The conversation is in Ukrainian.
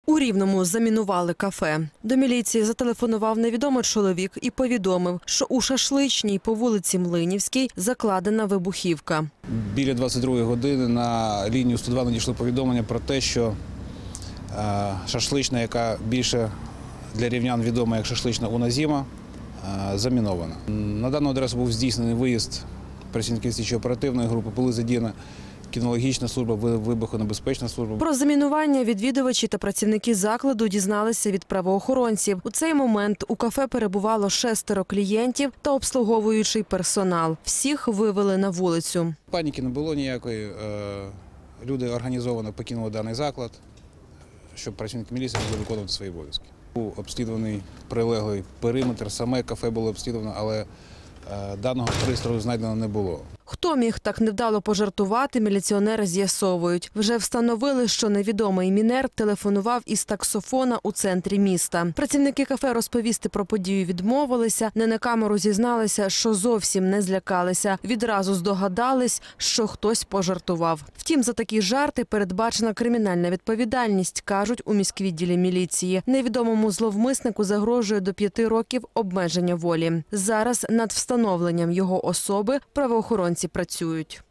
У Рівному замінували кафе. До міліції зателефонував невідомий чоловік і повідомив, що у шашличній по вулиці Млинівській закладена вибухівка. Біля 22-ї години на лінію 102 надійшло повідомлення про те, що шашлична, яка більше для рівнян відома як шашлична «Уназіма», замінована. На дану адресу був здійснений виїзд працівників слідчо-оперативної групи, були задіяні кінологічна служба, вибухонебезпечна служба. Про замінування відвідувачі та працівники закладу дізналися від правоохоронців. У цей момент у кафе перебувало 6 клієнтів та обслуговуючий персонал. Всіх вивели на вулицю. Паніки не було ніякої. Люди організовано покинули даний заклад, щоб працівники міліції могли виконувати свої обов'язки. Був обслідуваний прилеглий периметр, саме кафе було обслідувано, але даного пристрою знайдено не було. Хто міг так невдало пожартувати, міліціонери з'ясовують. Вже встановили, що невідомий мінер телефонував із таксофона у центрі міста. Працівники кафе розповісти про подію відмовилися, не на камеру зізналися, що зовсім не злякалися. Відразу здогадались, що хтось пожартував. Втім, за такі жарти передбачена кримінальна відповідальність, кажуть у міськвідділі міліції. Невідомому зловмиснику загрожує до 5 років обмеження волі. Зараз над встановленням його особи правоохоронці працюють.